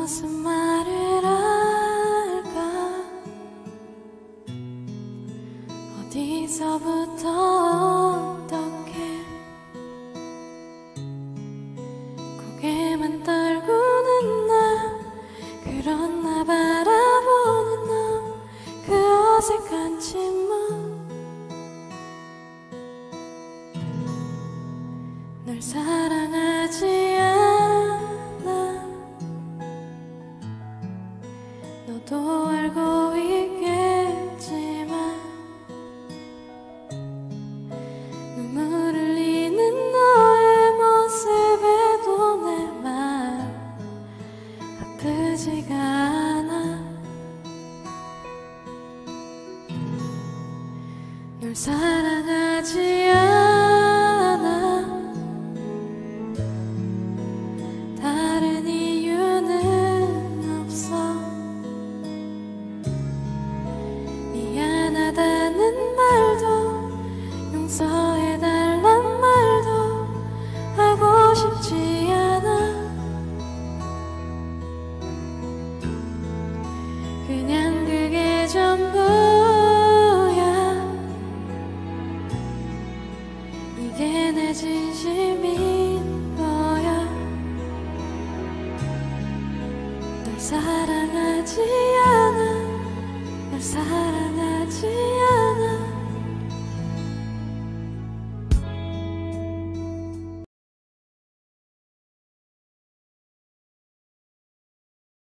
무슨 말을 할까? 어디서부터 어떻게 고개만 떨구는 나, 그런 나 바라보는 너, 그 어색한 침묵. 널 사랑하지 않아. 너도 알고 있겠지만 눈물 흘리는 너의 모습에도 내 맘 아프지가 않아. 널 사랑하지 않아. 다른 이유는 없어. 미안하다는 말도 용서해달란 말도 하고 싶지 않아. 그냥 그게 전부야. 이게 내 진심인 거야. 널 사랑하지 않아. 널 사랑하지 않아.